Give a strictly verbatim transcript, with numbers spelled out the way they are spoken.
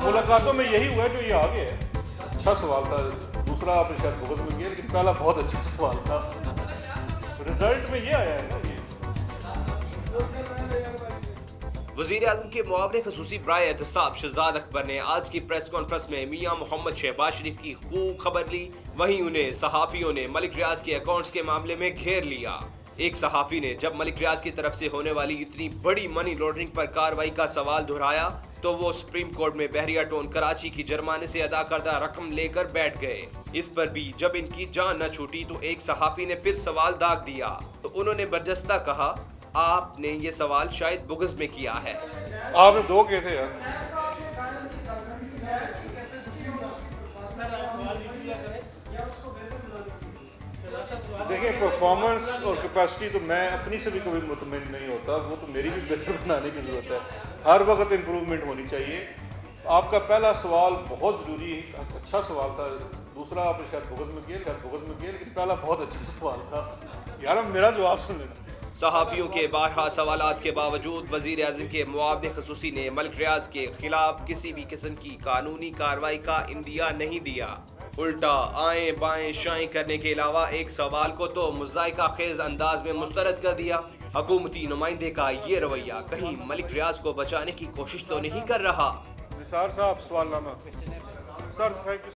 मुलाकातों में यही हुआ जो ये आगे है। अच्छा सवाल था, दूसरा आप शायद बहुत मिल गया, लेकिन पहला बहुत अच्छा सवाल था। रिजल्ट में ये आया है ना। ये वज़ीर आज़म के मुआवने ख़ुसूसी बराए एहतसाब शहजाद अकबर ने आज की प्रेस कॉन्फ्रेंस में मियां मोहम्मद शहबाज शरीफ की खूब खबर ली। वहीं उन्हें सहाफ़ियों ने मलिक रियाज के अकाउंट्स के मामले में घेर लिया। एक सहाफ़ी ने जब मलिक रियाज की तरफ से होने वाली इतनी बड़ी मनी लॉन्ड्रिंग पर कार्रवाई का सवाल दोहराया तो वो सुप्रीम कोर्ट में बहरिया टोन कराची की जुर्माने से अदा करदा रकम लेकर बैठ गए। इस पर भी जब इनकी जान न छूटी तो एक सहाफ़ी ने फिर सवाल दाग दिया तो उन्होंने बरजस्ता कहा, आपने ये सवाल शायद बुग़्ज़ में किया है। आपने दो किए थे यार। देखिए, परफॉर्मेंस और कैपेसिटी तो मैं अपनी से भी कभी मुतमिन नहीं होता, वो तो मेरी भी बेहतर बनाने की ज़रूरत है। हर वक्त इम्प्रूवमेंट होनी चाहिए। आपका पहला सवाल बहुत ज़रूरी, अच्छा सवाल था। दूसरा आपने शायद बुग़्ज़ में किया, शायद बुग़्ज़ में किया, लेकिन पहला बहुत अच्छा सवाल था। यार अब मेरा जवाब सुन लेना। सहाफ़ियों के बारहा सवालात के बावजूद वज़ीर आज़म के मुआवने ख़ुसूसी ने मलिक रियाज के खिलाफ किसी भी किस्म की कानूनी कार्रवाई का इंदिया नहीं दिया। उल्टा आए बाएं शाएं करने के अलावा एक सवाल को तो मुज़ायका खेज अंदाज में मुस्तरद कर दिया। हुकूमती नुमाइंदे का ये रवैया कहीं मलिक रियाज को बचाने की कोशिश तो नहीं कर रहा। निसार साहब, सवाल नामा। Sir, thank you.